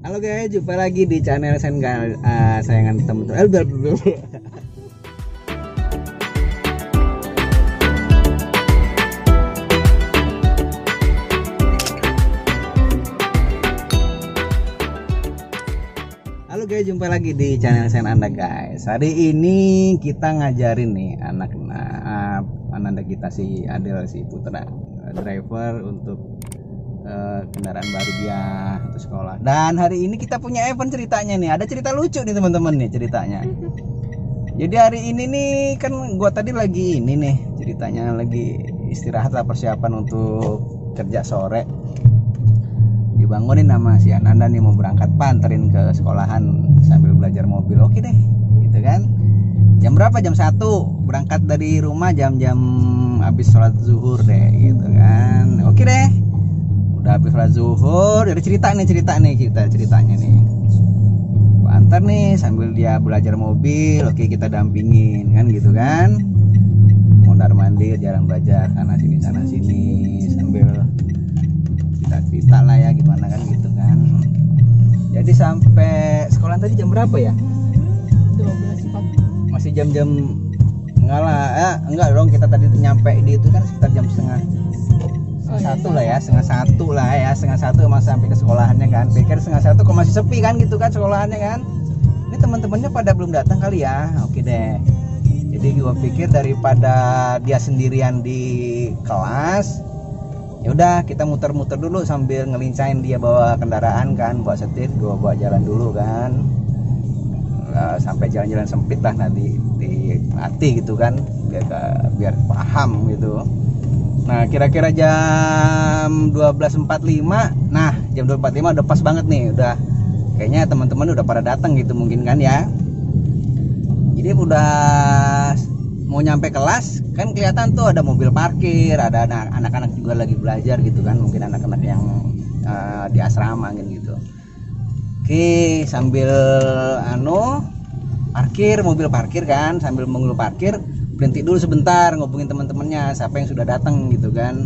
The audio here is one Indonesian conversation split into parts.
Halo guys, jumpa lagi di channel sayangan teman-teman. Halo guys, jumpa lagi di channel saya Anda guys. Hari ini kita ngajarin nih anak kita si Adel, si Putra, driver untuk kendaraan baru dia untuk sekolah. Dan hari ini kita punya event ceritanya nih. Ada cerita lucu nih teman-teman nih ceritanya. Jadi hari ini nih kan gua tadi lagi ini nih ceritanya lagi istirahat lah, persiapan untuk kerja sore. Dibangunin sama si Ananda nih mau berangkat, anterin ke sekolahan sambil belajar mobil. Oke deh, gitu kan. Jam berapa? Jam 1. Berangkat dari rumah jam-jam habis sholat zuhur deh, gitu kan. Oke deh. Udah habis sholat zuhur, dari ceritanya nih. Gua antar nih sambil dia belajar mobil. Oke, kita dampingin kan gitu kan. Mondar mandir jalan belajar sana sini sambil cerita lah ya gimana kan gitu kan. Jadi sampai sekolah tadi jam berapa ya? 12.40. Masih jam-jam enggak dong, kita tadi nyampe di itu kan sekitar jam setengah satu emang sampai ke sekolahannya kan. Pikir setengah satu kok masih sepi kan gitu kan sekolahannya kan. Ini teman-temannya pada belum datang kali ya. Oke deh. Jadi gua pikir daripada dia sendirian di kelas, ya udah kita muter-muter dulu sambil ngelincain dia bawa kendaraan kan, bawa setir, gua bawa jalan dulu kan. Sampai jalan-jalan sempit lah nanti dilatih gitu kan, biar paham gitu. Nah kira-kira jam 12.45. Nah jam 12.45 udah pas banget nih, udah kayaknya teman-teman udah pada datang gitu mungkin kan ya. Jadi udah mau nyampe kelas kan kelihatan tuh ada mobil parkir, ada anak-anak juga lagi belajar gitu kan, mungkin anak-anak yang di asrama gitu. Oke, sambil mobil parkir kan, sambil menunggu parkir berhenti dulu sebentar ngubungin teman-temannya siapa yang sudah datang gitu kan.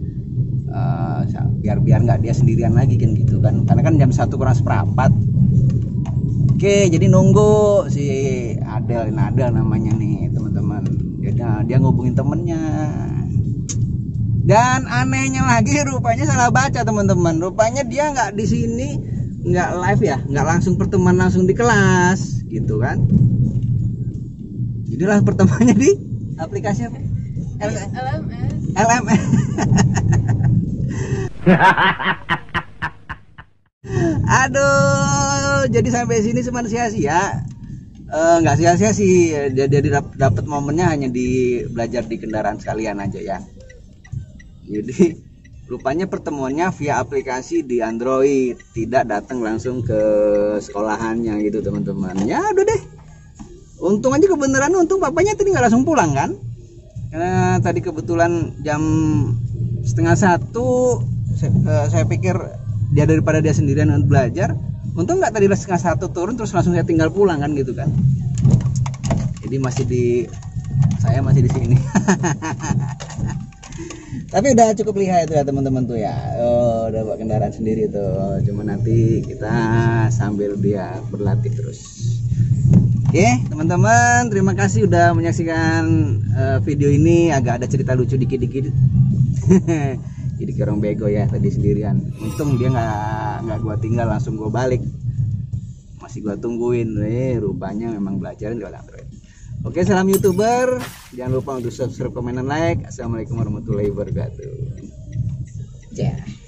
Biar nggak dia sendirian lagi kan gitu kan, karena kan jam 1:04. Oke, jadi nunggu si Adel namanya nih teman-teman. Dia ngubungin temennya. Dan anehnya lagi rupanya salah baca teman-teman. Rupanya dia nggak di sini, nggak live ya, nggak langsung pertemuan langsung di kelas gitu kan. Jadilah pertemuannya di aplikasi apa? LMS. Aduh, jadi sampai sini cuma sia-sia. Nggak sia-sia sih, jadi dapat momennya hanya di belajar di kendaraan sekalian aja ya. Jadi rupanya pertemuannya via aplikasi di Android, tidak datang langsung ke sekolahannya gitu teman-teman. Ya udah deh, untung aja kebenaran, untung papanya tadi nggak langsung pulang kan, karena tadi kebetulan jam 12:30. Saya pikir dia daripada dia sendirian belajar, untung nggak tadi 12:30 turun terus langsung saya tinggal pulang kan gitu kan. Jadi saya masih di sini. Tapi udah cukup lihat itu ya teman-teman tuh ya. Udah bawa kendaraan sendiri tuh. Cuma nanti kita sambil dia berlatih terus. Oke teman-teman, terima kasih udah menyaksikan video ini. Agak ada cerita lucu dikit-dikit. Jadi kayak orang bego ya tadi sendirian. Untung dia nggak gua tinggal, langsung gua balik. Masih gua tungguin. Rupanya memang belajar di Android. Oke, salam YouTuber. Jangan lupa untuk subscribe, komen, dan like. Assalamualaikum warahmatullahi wabarakatuh. Yeah.